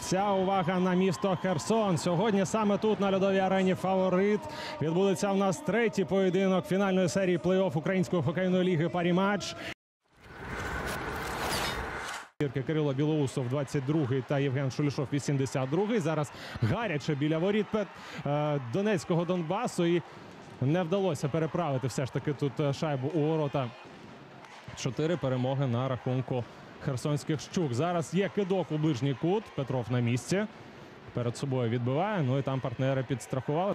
Вся увага на місто Херсон. Сьогодні саме тут, на льодовій арені «Фаворит», відбудеться в нас третій поєдинок фінальної серії плей-офф Української хокейної ліги «Парі-матч». Кирило Білоусов 22-й та Євген Шулішов 82-й. Зараз гаряче біля воріт Донецького Донбасу. І не вдалося переправити все ж таки тут шайбу у ворота. 4 перемоги на рахунку херсонських «Щук». Зараз є кидок у ближній кут. Петров на місці. Перед собою відбиває. Ну і там партнери підстрахували.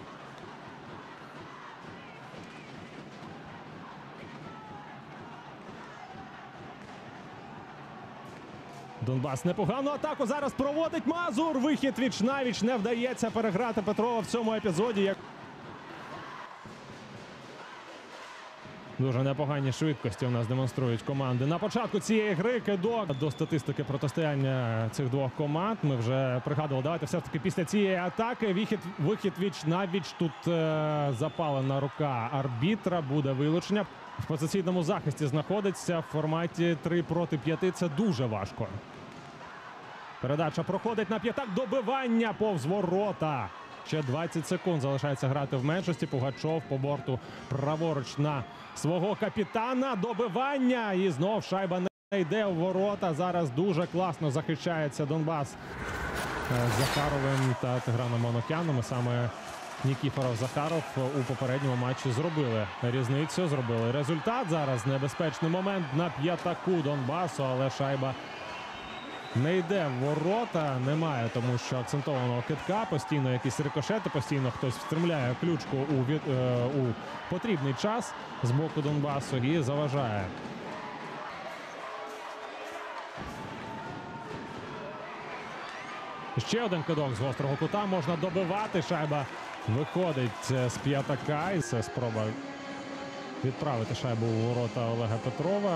Донбас непогану атаку зараз проводить Мазур. Вихід віч-навіч, не вдається переграти Петрова в цьому епізоді. Дуже непогані швидкості у нас демонструють команди. На початку цієї гри кидок. До статистики протистояння цих двох команд ми вже пригадували. Давайте все ж таки після цієї атаки вихід віч-навіч. Тут запалена рука арбітра. Буде вилучення. В позиційному захисті знаходиться в форматі 3 проти 5. Це дуже важко. Передача проходить на п'ятак. Добивання повз ворота. Ще 20 секунд залишається грати в меншості. Пугачов по борту праворуч на свого капітана. Добивання. І знов шайба не йде в ворота. Зараз дуже класно захищається Донбас з Захаровим та Тиграном Онокяном. Саме Нікіфоров, Захаров у попередньому матчі зробили різницю, зробили результат. Зараз небезпечний момент на п'ятаку Донбасу, але шайба не йде в ворота. Немає, тому що акцентованого кидка, постійно якісь рикошети, постійно хтось встромляє ключку у потрібний час з боку Донбасу і заважає. Ще один кидок з гострого кута. Можна добивати. Шайба виходить з п'ятака. І це спроба відправити шайбу у ворота Олега Петрова.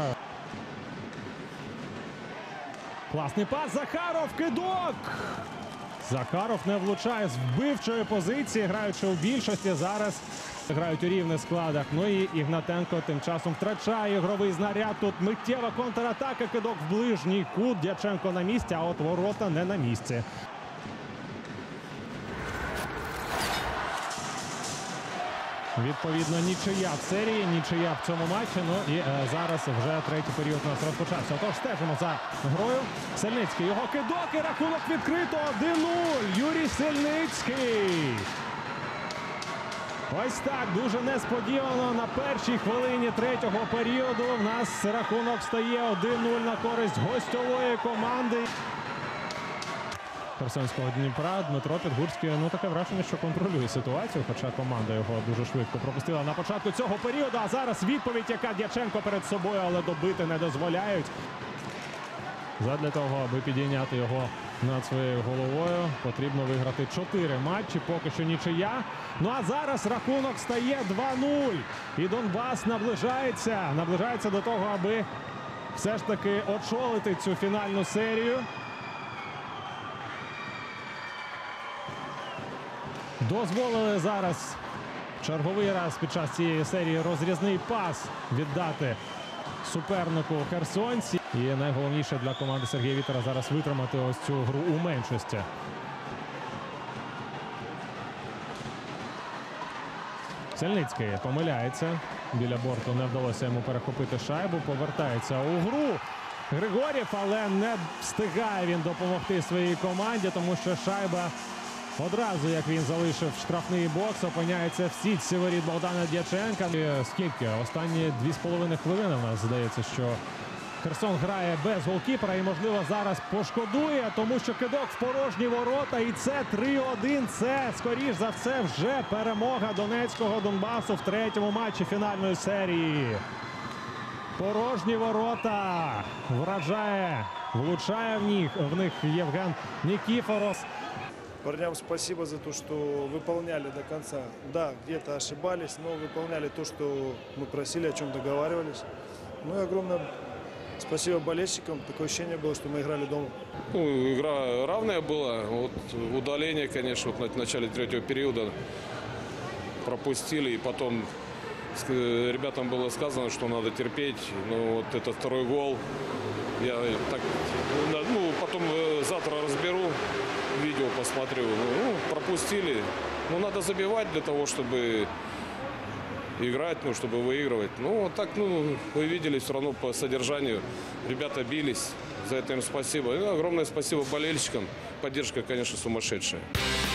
Класний пас. Захаров. Кидок. Захаров не влучає з вбивчої позиції, граючи у більшості. Зараз грають у рівних складах. Ну і Ігнатенко тим часом втрачає ігровий знаряд. Тут миттєва контратака. Кидок в ближній кут. Дяченко на місці, а от ворота не на місці. Відповідно, нічия в серії, нічия в цьому матчі. Ну і зараз вже третій період у нас розпочався. Отож, стежимо за грою. Сельницький, його кидок і рахунок відкрито. 1-0. Юрій Сельницький. Ось так, дуже несподівано на першій хвилині третього періоду в нас рахунок стає 1-0 на користь гостьової команди Херсонського Дніпра. Дмитро Підгурський, ну таке враження, що контролює ситуацію, хоча команда його дуже швидко пропустила на початку цього періоду. А зараз відповідь, яка Дяченко перед собою, але добити не дозволяють. Задля того, аби підійняти його над своєю головою, потрібно виграти 4 матчі, поки що нічия. Ну а зараз рахунок стає 2-0. І Донбас наближається до того, аби все ж таки очолити цю фінальну серію. Дозволили зараз черговий раз під час цієї серії розрізний пас віддати супернику херсонці. І найголовніше для команди Сергія Вітера зараз витримати ось цю гру у меншості. Сельницький помиляється. Біля борту не вдалося йому перехопити шайбу. Повертається у гру Григорєв, але не встигає він допомогти своїй команді, тому що шайба одразу, як він залишив штрафний бокс, опиняється в сітці воріт Богдана Дяченка. І скільки? Останні 2,5 хвилини в нас здається, що Херсон грає без голкіпера і, можливо, зараз пошкодує, тому що кидок в порожні ворота. І це 3-1. Це, скоріш за все, вже перемога Донецького Донбасу в третьому матчі фінальної серії. Порожні ворота. Вражає, влучає в них Євген Нікіфоров. Парням спасибо за то, что выполняли до конца. Да, где-то ошибались, но выполняли то, что мы просили, о чем договаривались. Ну и огромное спасибо болельщикам. Такое ощущение было, что мы играли дома. Ну, игра равная была. Вот удаление, конечно, вот в начале третьего периода пропустили. И потом ребятам было сказано, что надо терпеть. Но вот этот второй гол, я так, ну, потом завтра разберу. смотрю, ну, пропустили. Ну, надо забивать для того, чтобы играть, ну, чтобы выигрывать. Ну, вот так, ну, вы видели все равно по содержанию. Ребята бились. За это им спасибо. И огромное спасибо болельщикам. Поддержка, конечно, сумасшедшая.